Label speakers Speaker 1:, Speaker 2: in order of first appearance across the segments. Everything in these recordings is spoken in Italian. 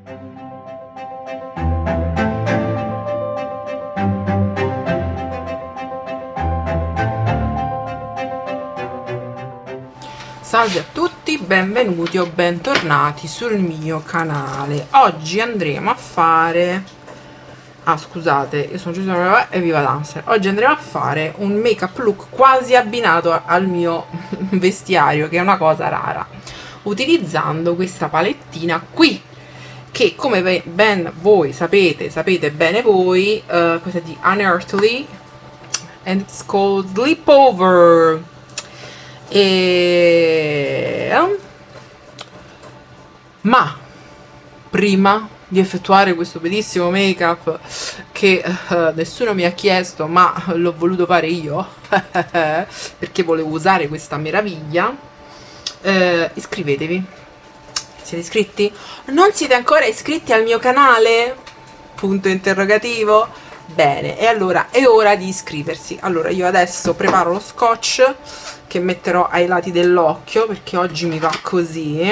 Speaker 1: Salve a tutti, benvenuti o bentornati sul mio canale. Oggi andremo a fare scusate, io sono Giuseppe e viva Dancer. Oggi andremo a fare un make up look quasi abbinato al mio vestiario, che è una cosa rara, utilizzando questa palettina qui, che come ben voi sapete bene voi, questa è di Unearthly and it's called Sleepover. Ma prima di effettuare questo bellissimo make up che nessuno mi ha chiesto, ma l'ho voluto fare io perché volevo usare questa meraviglia, iscrivetevi. Siete iscritti? Non siete ancora iscritti al mio canale? Punto interrogativo. Bene, e allora è ora di iscriversi. Allora io adesso preparo lo scotch che metterò ai lati dell'occhio, perché oggi mi va così,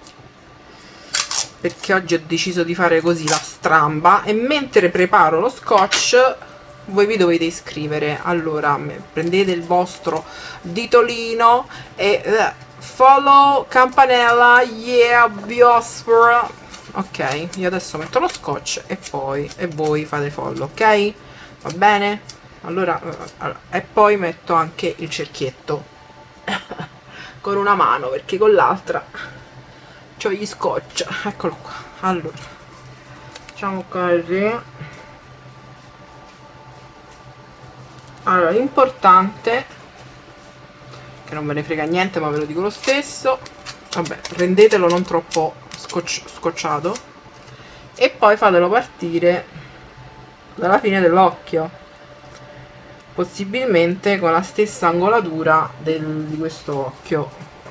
Speaker 1: perché oggi ho deciso di fare così la stramba. E mentre preparo lo scotch voi vi dovete iscrivere. Allora prendete il vostro ditolino e follow, campanella, yeah, biospora. Ok, io adesso metto lo scotch e voi fate follow, ok? Va bene? Allora, e poi metto anche il cerchietto con una mano, perché con l'altra c'ho gli scotch. Eccolo qua. Allora facciamo così. Allora, l'importante, che non ve ne frega niente ma ve lo dico lo stesso, vabbè, rendetelo non troppo scocciato e poi fatelo partire dalla fine dell'occhio, possibilmente con la stessa angolatura di questo occhio.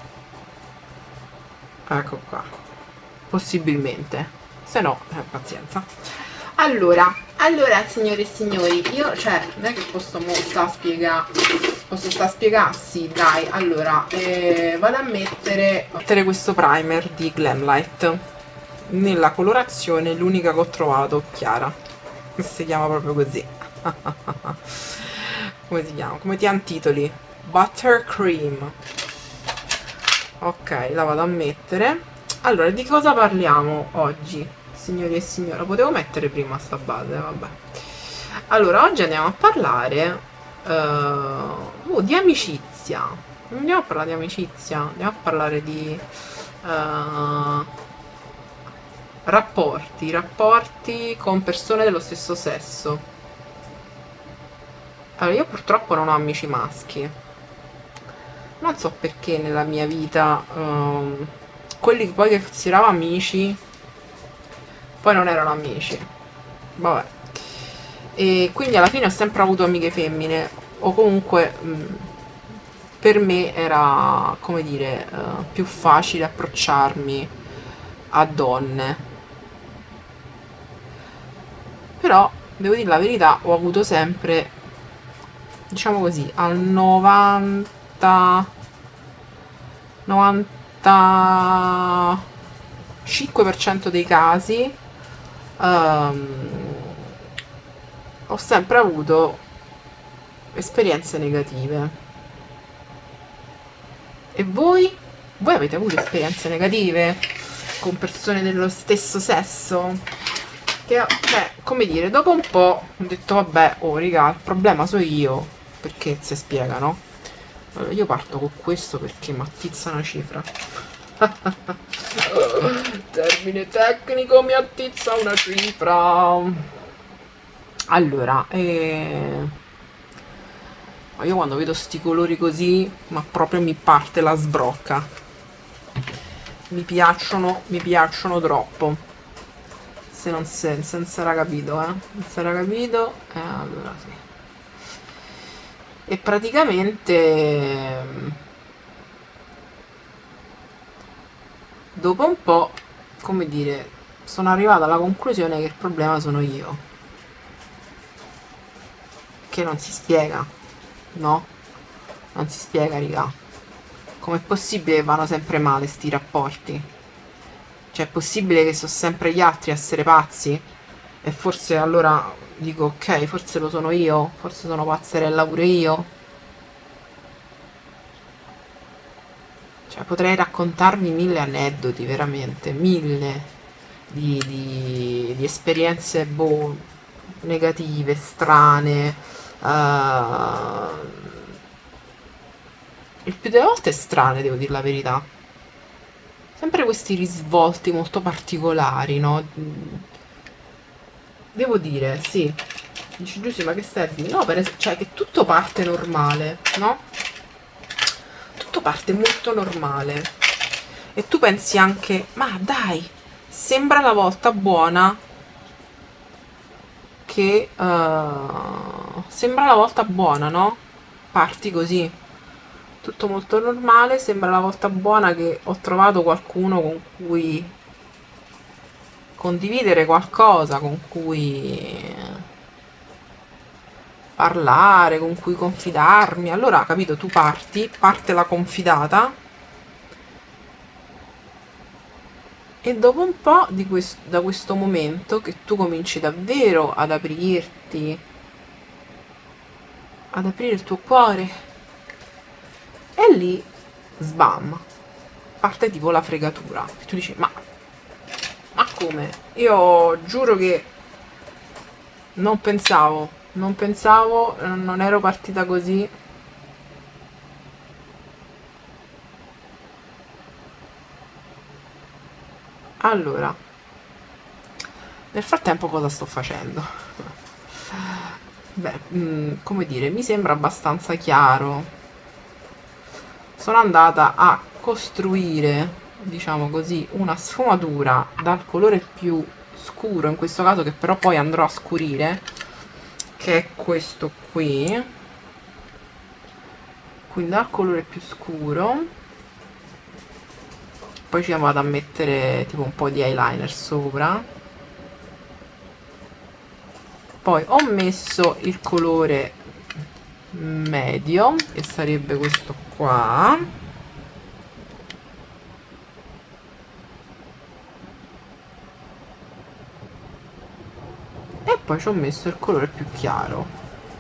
Speaker 1: Ecco qua, possibilmente, se no pazienza. Allora signore e signori, io non è che posso sta spiegare, sì dai. Allora vado a mettere questo primer di Glamlight nella colorazione, l'unica che ho trovato, chiara, che si chiama proprio così. Come si chiama? Come ti antitoli? Buttercream. Ok, la vado a mettere. Allora, di cosa parliamo oggi, signori e signore? Lo potevo mettere prima sta base, vabbè. Allora, oggi andiamo a parlare di amicizia. Non andiamo a parlare di amicizia, andiamo a parlare di rapporti con persone dello stesso sesso. Allora, io purtroppo non ho amici maschi. Non so perché nella mia vita quelli poi che consideravo amici poi non erano amici, vabbè, e quindi alla fine ho sempre avuto amiche femmine, o comunque per me era, come dire, più facile approcciarmi a donne. Però devo dire la verità, ho avuto sempre, diciamo così, al 95% dei casi ho sempre avuto esperienze negative. E voi? Voi avete avuto esperienze negative con persone dello stesso sesso? Che, come dire, dopo un po' ho detto vabbè, oh raga, il problema so io, perché si spiegano. Allora, io parto con questo perché mi attizza una cifra. Termine tecnico, mi attizza una cifra. Allora, io quando vedo sti colori così, ma proprio mi parte la sbrocca. Mi piacciono troppo. Se non sarà capito, non sarà capito, allora sì. E praticamente dopo un po', come dire, sono arrivata alla conclusione che il problema sono io, che non si spiega, no? Non si spiega, raga. Com'è possibile che vanno sempre male sti rapporti? Cioè, è possibile che sono sempre gli altri a essere pazzi? E forse allora dico, ok, forse lo sono io, forse sono pazzerella pure io. Cioè, potrei raccontarvi mille aneddoti, veramente, mille di esperienze, boh, negative, strane. Il più delle volte strane, devo dire la verità. Sempre questi risvolti molto particolari, no? Devo dire, sì. Dici Giussi, ma che stai a dire? No, cioè che tutto parte normale, no? Tutto parte molto normale. E tu pensi anche, ma dai, sembra la volta buona che... sembra la volta buona, no? Parti così. Tutto molto normale, sembra la volta buona che ho trovato qualcuno con cui condividere qualcosa, con cui parlare, con cui confidarmi. Allora, capito, tu parti, parte la confidata e dopo un po' da questo momento che tu cominci davvero ad aprire il tuo cuore, e lì, sbam, parte tipo la fregatura. E tu dici, ma come? Io giuro che non pensavo, non ero partita così. Allora, nel frattempo cosa sto facendo? Beh, come dire, mi sembra abbastanza chiaro. Sono andata a costruire, diciamo così, una sfumatura dal colore più scuro, in questo caso, che però poi andrò a scurire, che è questo qui. Quindi dal colore più scuro, poi ci vado a mettere tipo un po' di eyeliner sopra. Poi ho messo il colore medio, che sarebbe questo qua, e poi ci ho messo il colore più chiaro.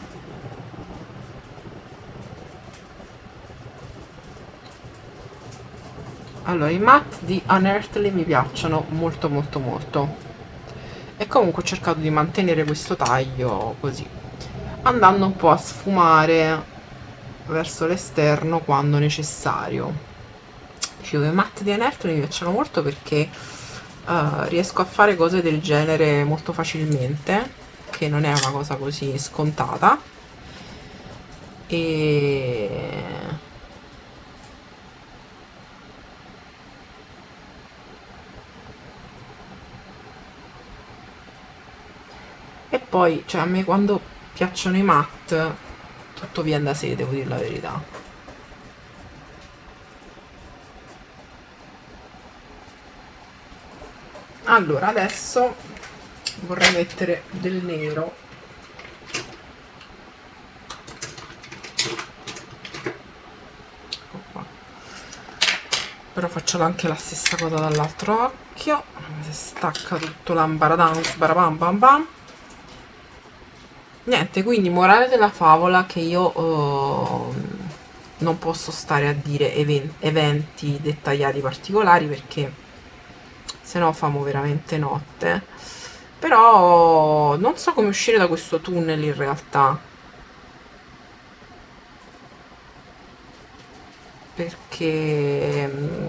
Speaker 1: Allora, i matte di Unearthly mi piacciono molto molto molto, e comunque ho cercato di mantenere questo taglio così, andando un po' a sfumare verso l'esterno quando necessario. Dicevo, i matte di Unearthly mi piacciono molto perché riesco a fare cose del genere molto facilmente, che non è una cosa così scontata. E poi, cioè, a me quando piacciono i matte tutto viene da sé, devo dire la verità. Allora, adesso vorrei mettere del nero. Ecco qua. Però faccio anche la stessa cosa dall'altro occhio. Si stacca tutto l'ambaradam, sbarabam bam bam. Niente, quindi morale della favola, che io non posso stare a dire eventi dettagliati particolari, perché se no famo veramente notte. Però non so come uscire da questo tunnel in realtà, perché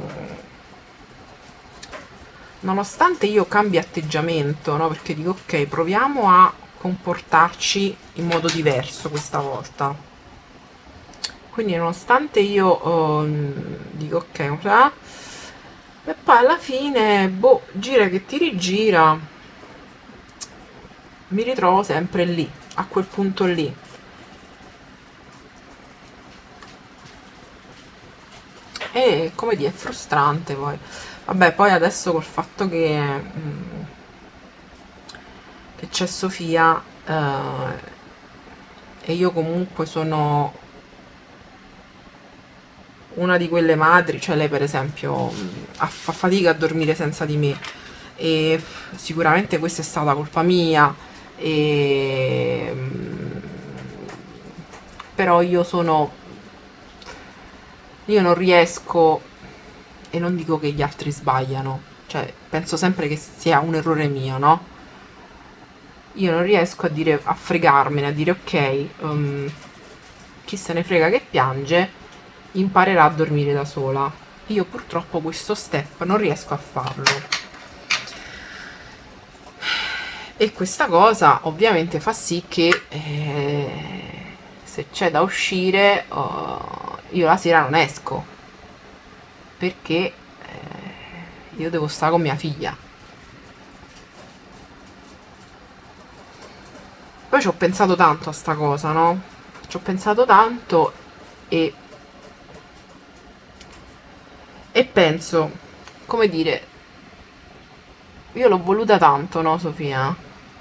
Speaker 1: nonostante io cambi atteggiamento, no? Perché dico ok, proviamo a comportarci in modo diverso questa volta. Quindi nonostante io dico ok, e poi alla fine, boh, gira che ti rigira, mi ritrovo sempre lì, a quel punto lì. E come dire, è frustrante poi. Vabbè, poi adesso col fatto che c'è Sofia, e io comunque sono una di quelle madri, cioè lei per esempio fa fatica a dormire senza di me, e sicuramente questa è stata colpa mia, e, però io non riesco, e non dico che gli altri sbagliano, cioè penso sempre che sia un errore mio, no? Io non riesco a dire, a fregarmene, a dire ok, chi se ne frega che piange, imparerà a dormire da sola. Io purtroppo questo step non riesco a farlo. E questa cosa ovviamente fa sì che se c'è da uscire, io la sera non esco, perché io devo stare con mia figlia. Poi ci ho pensato tanto a sta cosa, no? Ci ho pensato tanto e, e penso, come dire, io l'ho voluta tanto, no, Sofia?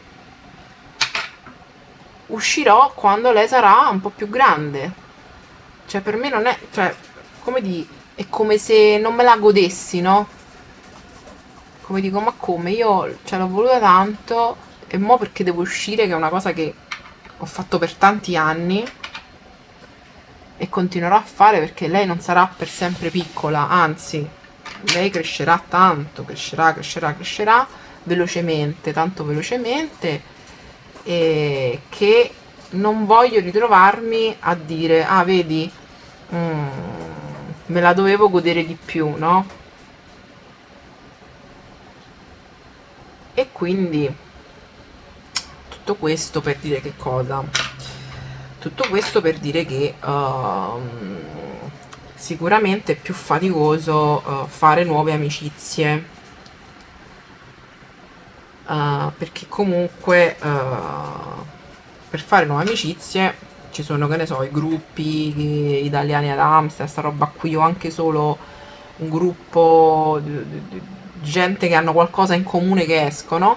Speaker 1: Uscirò quando lei sarà un po' più grande. Cioè, per me non è, cioè, come di, è come se non me la godessi, no? Come dico, ma come? Io, cioè, l'ho voluta tanto e mo' perché devo uscire, che è una cosa che ho fatto per tanti anni e continuerò a fare, perché lei non sarà per sempre piccola, anzi, lei crescerà tanto, crescerà velocemente, tanto velocemente, e che non voglio ritrovarmi a dire, ah, vedi, mm, me la dovevo godere di più, no? E quindi tutto questo per dire che cosa? Tutto questo per dire che sicuramente è più faticoso fare nuove amicizie, perché comunque per fare nuove amicizie ci sono, che ne so, i gruppi italiani ad Amsterdam, sta roba qui, o anche solo un gruppo di gente che hanno qualcosa in comune che escono,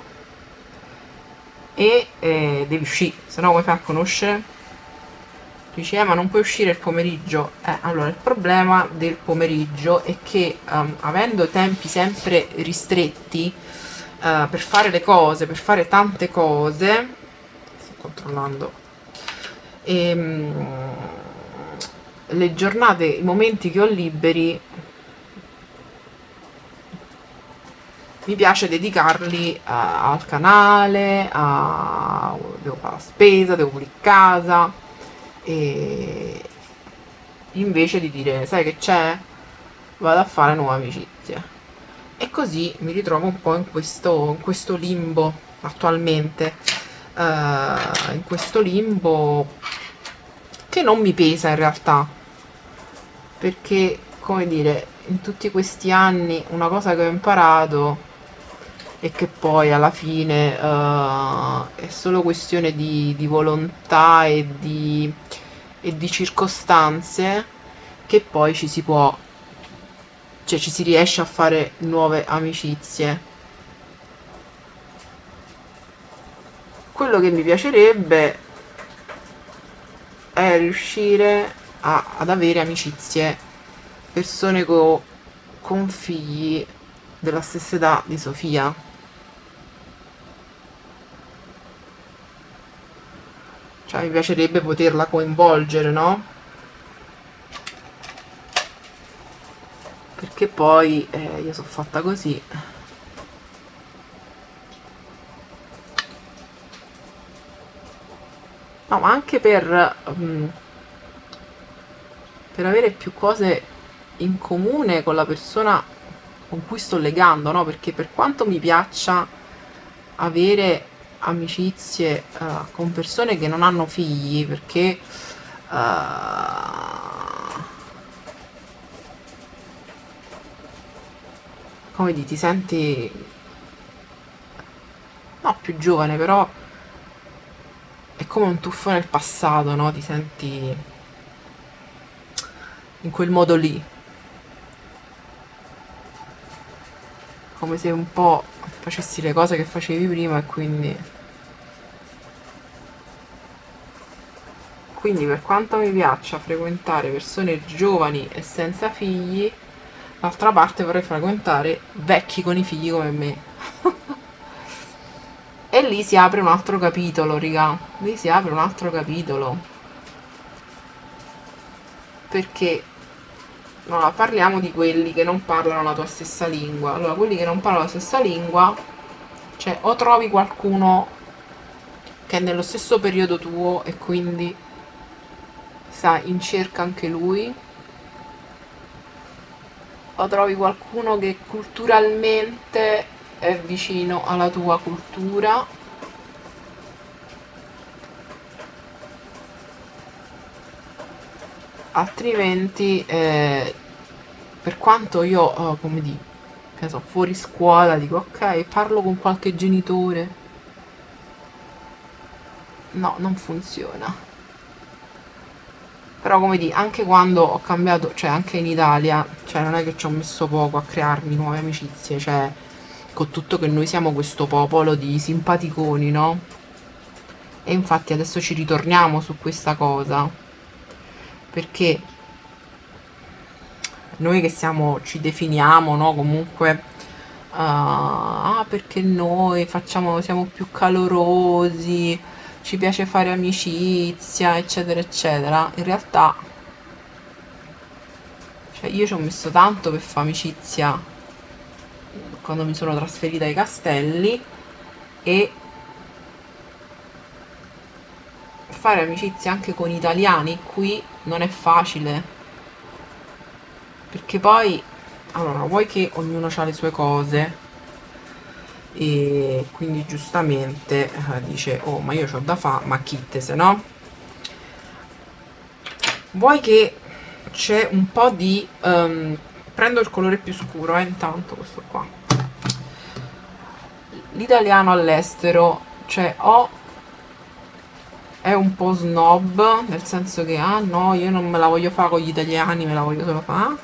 Speaker 1: e devi uscire, se no come fai a conoscere? Dici, ma non puoi uscire il pomeriggio. Allora, il problema del pomeriggio è che avendo tempi sempre ristretti per fare le cose, per fare tante cose, sto controllando, le giornate, i momenti che ho liberi, mi piace dedicarli al canale, devo fare la spesa, devo pulire casa, e invece di dire, sai che c'è? Vado a fare nuove amicizie. E così mi ritrovo un po' in questo limbo attualmente, in questo limbo che non mi pesa in realtà, perché, come dire, in tutti questi anni una cosa che ho imparato è che poi alla fine è solo questione di volontà e di circostanze, che poi ci si può, cioè ci si riesce a fare nuove amicizie. Quello che mi piacerebbe è riuscire ad avere amicizie, persone con figli della stessa età di Sofia. Cioè mi piacerebbe poterla coinvolgere, no? Perché poi io sono fatta così. No, ma anche per avere più cose in comune con la persona con cui sto legando, no? Perché per quanto mi piaccia avere amicizie con persone che non hanno figli, perché come ti senti, no, più giovane, però è come un tuffo nel passato, no? Ti senti in quel modo lì, come se un po' facessi le cose che facevi prima, e quindi Quindi per quanto mi piaccia frequentare persone giovani e senza figli, d'altra parte vorrei frequentare vecchi con i figli come me. E lì si apre un altro capitolo, raga. Lì si apre un altro capitolo. Perché no, parliamo di quelli che non parlano la tua stessa lingua. Allora, quelli che non parlano la stessa lingua, cioè o trovi qualcuno che è nello stesso periodo tuo e quindi sta in cerca anche lui, o trovi qualcuno che culturalmente è vicino alla tua cultura, altrimenti per quanto io come dico, che ne so, fuori scuola dico ok, parlo con qualche genitore, no, non funziona. Però come di, anche quando ho cambiato, cioè anche in Italia, cioè non è che ci ho messo poco a crearmi nuove amicizie, cioè con tutto che noi siamo questo popolo di simpaticoni, no? E infatti adesso ci ritorniamo su questa cosa, perché noi che siamo, ci definiamo, no? Comunque, perché noi facciamo, siamo più calorosi, ci piace fare amicizia, eccetera, eccetera. In realtà, cioè, io ci ho messo tanto per fare amicizia quando mi sono trasferita ai Castelli, e fare amicizia anche con italiani qui non è facile, perché poi, allora, vuoi che ognuno ha le sue cose e quindi giustamente dice oh ma io c'ho da fa, ma chitte se no, vuoi che c'è un po' di prendo il colore più scuro, intanto questo qua, l'italiano all'estero, cioè o è un po' snob, nel senso che ah no, io non me la voglio fare con gli italiani, me la voglio solo fare,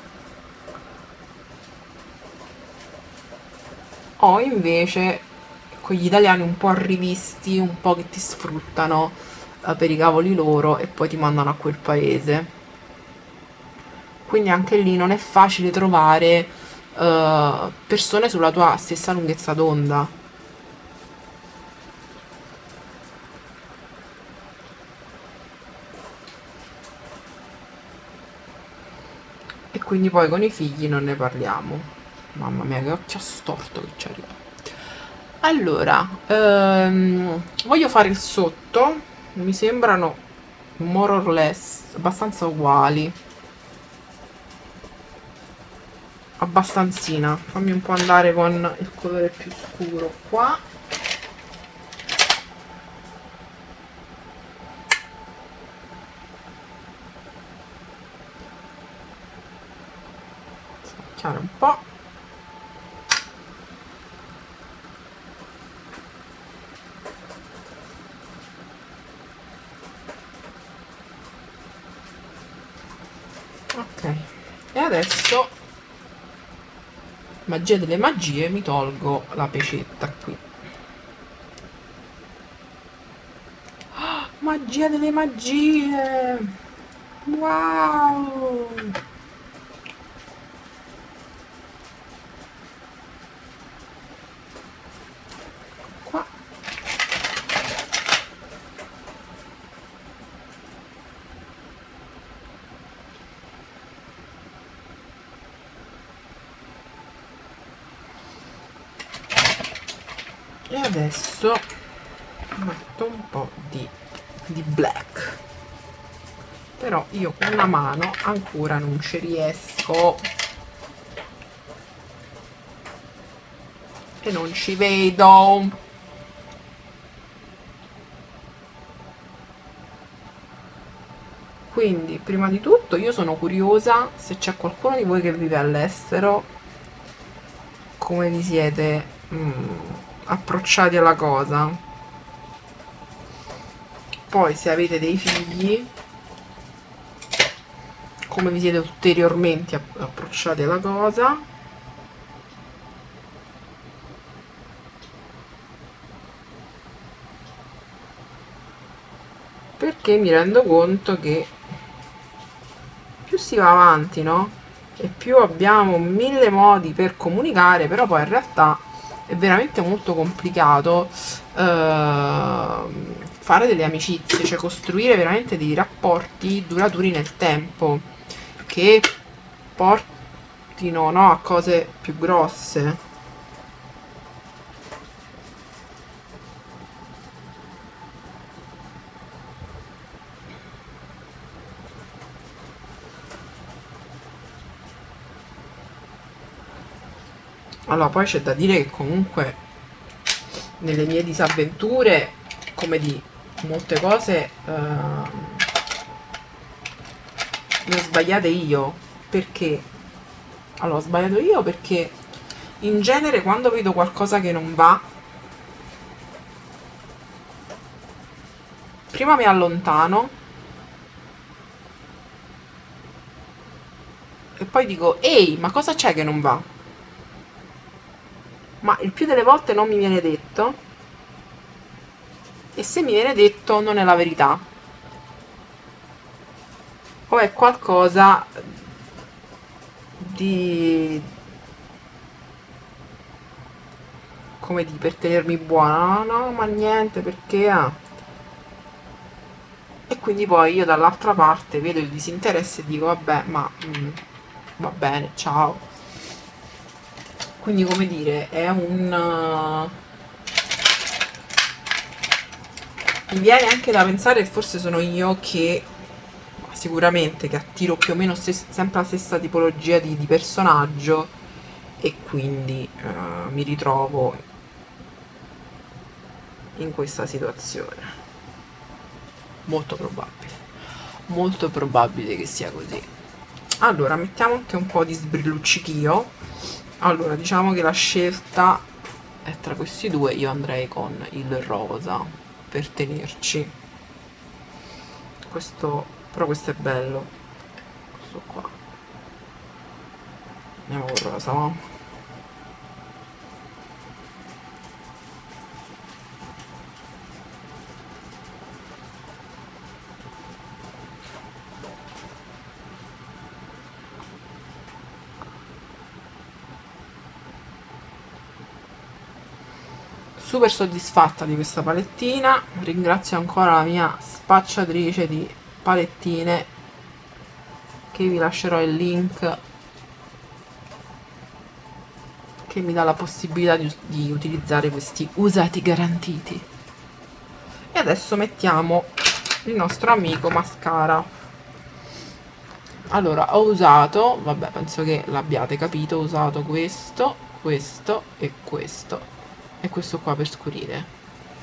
Speaker 1: o invece con gli italiani un po' arrivisti, un po' che ti sfruttano per i cavoli loro e poi ti mandano a quel paese. Quindi anche lì non è facile trovare persone sulla tua stessa lunghezza d'onda. E quindi poi con i figli non ne parliamo. Mamma mia, che occhio storto che ci arriva. Allora, voglio fare il sotto, mi sembrano more or less abbastanza uguali. Abbastanzina. Fammi un po' andare con il colore più scuro qua. Chiaro un po'. Ok. E adesso, magia delle magie, mi tolgo la pecetta qui. Magia delle magie! Wow! Qua. E adesso metto un po' di black, però io con una mano ancora non ci riesco e non ci vedo. Quindi prima di tutto io sono curiosa se c'è qualcuno di voi che vive all'estero, come vi siete approcciati alla cosa, poi se avete dei figli come vi siete ulteriormente approcciati alla cosa, perché mi rendo conto che più si va avanti, no? E più abbiamo mille modi per comunicare, però poi in realtà è veramente molto complicato fare delle amicizie, cioè costruire veramente dei rapporti duraturi nel tempo che portino, no, a cose più grosse. Allora, poi c'è da dire che comunque nelle mie disavventure, come di molte cose, le ho sbagliate io. Perché? Allora, ho sbagliato io perché in genere quando vedo qualcosa che non va, prima mi allontano e poi dico, ehi, ma cosa c'è che non va? Ma il più delle volte non mi viene detto, e se mi viene detto non è la verità, o è qualcosa di, come di, per tenermi buona. No, no, ma niente, perché e quindi poi io dall'altra parte vedo il disinteresse e dico vabbè, ma va bene, ciao. Quindi, come dire, è un mi viene anche da pensare che forse sono io che sicuramente che attiro più o meno sempre la stessa tipologia di personaggio, e quindi mi ritrovo in questa situazione. Molto probabile che sia così. Allora, mettiamo anche un po' di sbrilluccichio. Allora, diciamo che la scelta è tra questi due, io andrei con il rosa per tenerci. Però questo è bello, questo qua. Andiamo con rosa, va? Super soddisfatta di questa palettina, ringrazio ancora la mia spacciatrice di palettine, che vi lascerò il link, che mi dà la possibilità di utilizzare questi usati garantiti. E adesso mettiamo il nostro amico mascara. Allora, ho usato, vabbè, penso che l'abbiate capito, ho usato questo, questo e questo, e questo qua per scurire.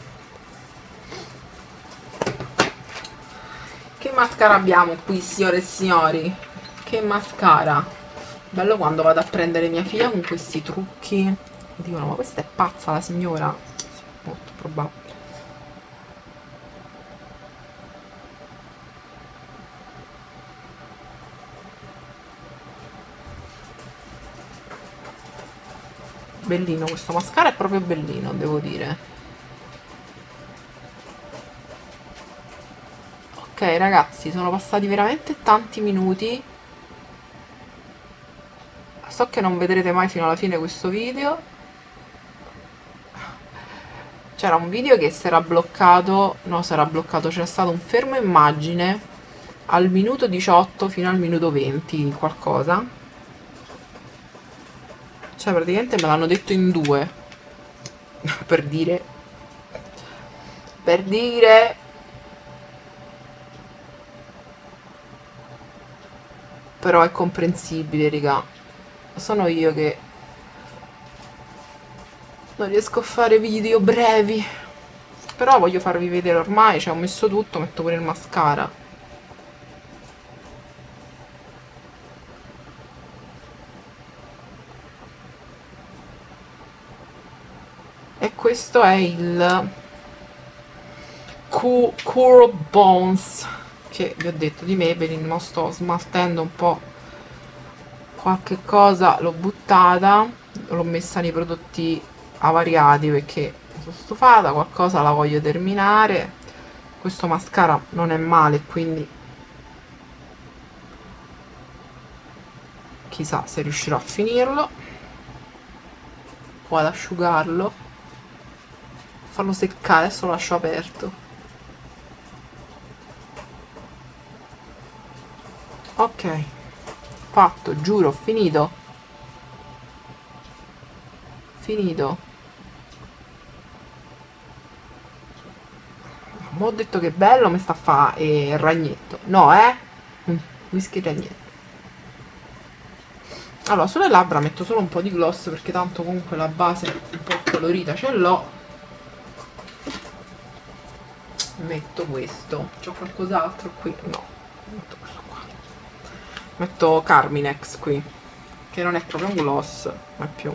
Speaker 1: Che mascara abbiamo qui, signore e signori? Che mascara! Bello quando vado a prendere mia figlia con questi trucchi. Dicono, ma questa è pazza la signora? Molto probabile. Bellino, questo mascara è proprio bellino, devo dire. Ok ragazzi, sono passati veramente tanti minuti. So che non vedrete mai fino alla fine questo video. C'era un video che si era bloccato, no, si era bloccato, c'era stato un fermo immagine al minuto 18 fino al minuto 20 qualcosa. Cioè praticamente me l'hanno detto in due. Per dire. Per dire. Però è comprensibile, raga. Sono io che non riesco a fare video brevi. Però voglio farvi vedere ormai, cioè ho messo tutto, metto pure il mascara. E questo è il Curl Bones, che vi ho detto di Maybelline, ma sto smaltendo un po' qualche cosa, l'ho buttata, l'ho messa nei prodotti avariati perché sono stufata, qualcosa la voglio terminare. questo mascara non è male, quindi chissà se riuscirò a finirlo o ad asciugarlo, farlo seccare. Adesso lo lascio aperto. Ok, fatto, giuro, finito. Ma ho detto che bello, mi sta a fa il ragnetto. No, whisky ragnetto. Allora, sulle labbra metto solo un po' di gloss, perché tanto comunque la base un po' colorita ce l'ho. Metto questo. C'ho qualcos'altro qui? No, metto questo qua. Metto Carminex qui, che non è proprio un gloss, ma è più...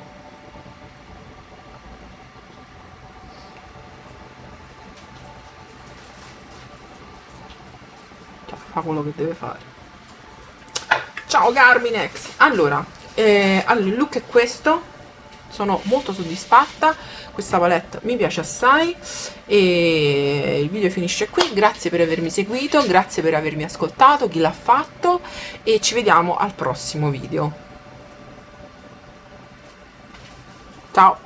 Speaker 1: cioè, fa quello che deve fare. Ciao Carminex! Allora, il look è questo. Sono molto soddisfatta, questa palette mi piace assai e il video finisce qui. Grazie per avermi seguito, grazie per avermi ascoltato, chi l'ha fatto, e ci vediamo al prossimo video. Ciao!